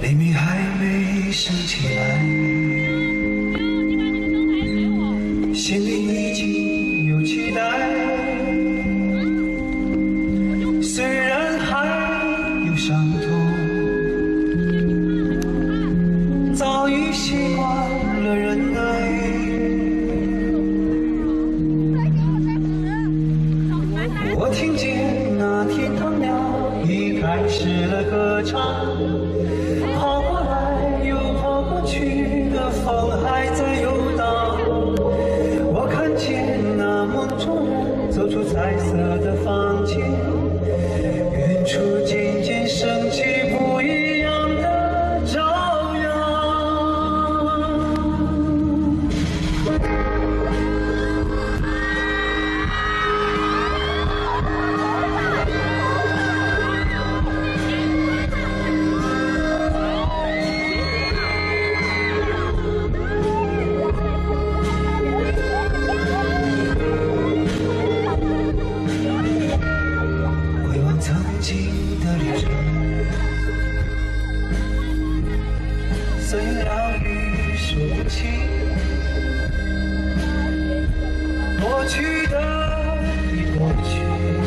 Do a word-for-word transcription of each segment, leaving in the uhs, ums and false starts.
雷鸣还没升起来，心里已经有期待。虽然还有伤痛，早已习惯了忍耐。我听见那天堂鸟已开始了歌唱。 跑过来又跑过去的风还在游荡，我看见那梦中人走出彩色的房间，远处渐渐升起不一样的朝阳。曾经的旅程，虽然语说不清，过去的已过去，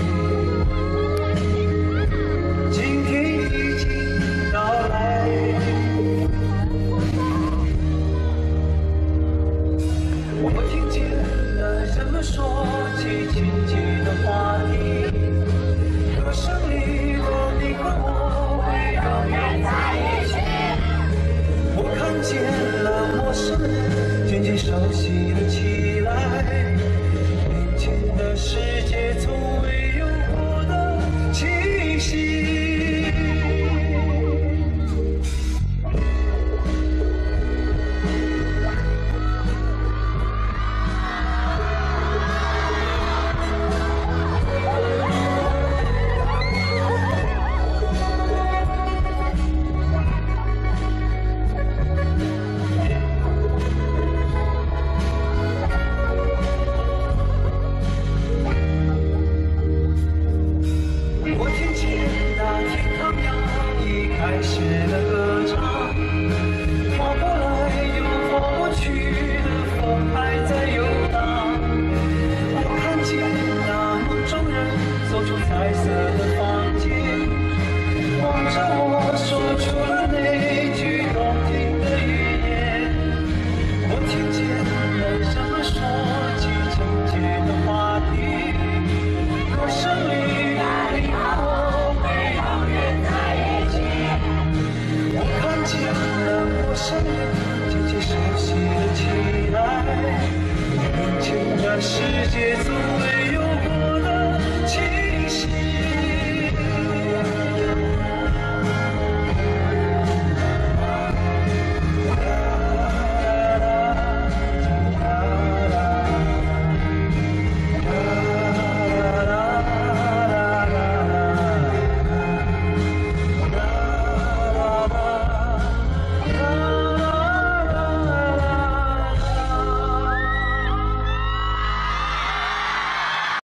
今天已经到来。我听见了人们说起亲切的话题。 歌声里的你和我会永远在一起。我看见了陌生人渐渐熟悉了起来，眼前的世界从未有过的气息。 开始了歌唱，跑过来又跑过去的风还在游荡。我看见那梦中人走出彩色的房间，望着我说出了那句动听的语言。我听见了人们说起亲切的话题，歌声里你和我会永远在一起。 看见了陌生人渐渐熟悉了起来，眼前的世界从